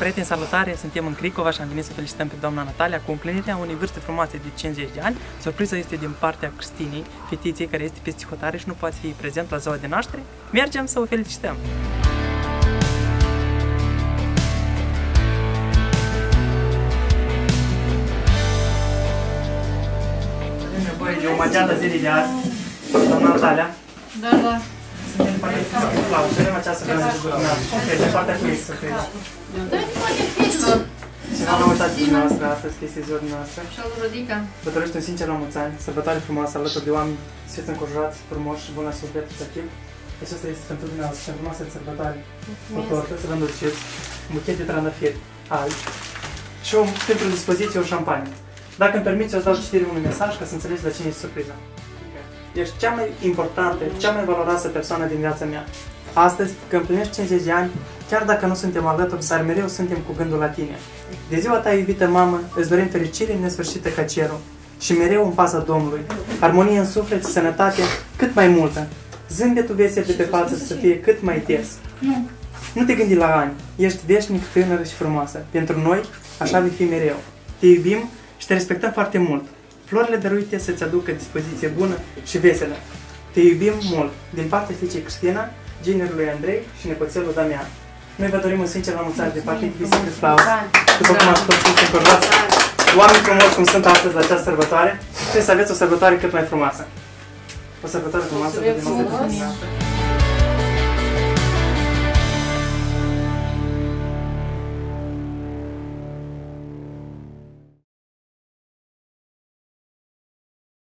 prieteni, salutare! Suntem în Cricova și am venit să felicităm pe doamna Natalia cu împlinirea unei vârste frumoase de 50 de ani. Surpriza este din partea Cristinei, fetiței care este peste hotare și nu poate fi prezent la ziua de naștere. Mergem să o felicităm! Avem nevoie de o magiată zilei de azi, doamna Natalia. Da. Suntem partea de flavă și avem această gălăgie de dumneavoastră. De partea cu ei să fie. Da, nu poate fi. Cineva n-a uitat de dumneavoastră astăzi, că este ziua dumneavoastră. Și-al Rodica. Vă dorește un sincer la mulți ani, sărbătoare frumoasă alături de oameni, să fiți înconjurați, frumoși și buni la suflet și chip. Acesta este pentru dumneavoastră, pentru masă de sărbătoare. O tortă, să vă îndulciți, un buchet de trandafiri albi și pentru dispoziție o șampanie. Dacă îmi permiți, eu îți dau citire unui mesaj ca să înțelegi la cine este surpriza. Ești cea mai importantă, cea mai valoroasă persoană din viața mea. Astăzi, când împlinești 50 de ani, chiar dacă nu suntem alături, dar mereu suntem cu gândul la tine. De ziua ta, iubită mamă, îți dorim fericire nesfârșită ca cerul și mereu în paza Domnului, armonie în suflet, sănătate cât mai multă, zâmbetul vesel de pe față să fie cât mai tes. Nu te gândi la ani, ești veșnic, tânără și frumoasă. Pentru noi, așa vei fi mereu. Te iubim și te respectăm foarte mult. Florile dăruite să-ți aducă dispoziție bună și veselă. Te iubim mult, din partea fiicei Cristina, ginerului Andrei și nepoțelul Damian. Noi vă dorim un sincer la mulți ani de partea Cristina de Flaus. După cum ați spus, încordați oameni frumoși cum sunt astăzi la această sărbătoare, trebuie să aveți o sărbătoare cât mai frumoasă. O sărbătoare frumoasă de dumneavoastră.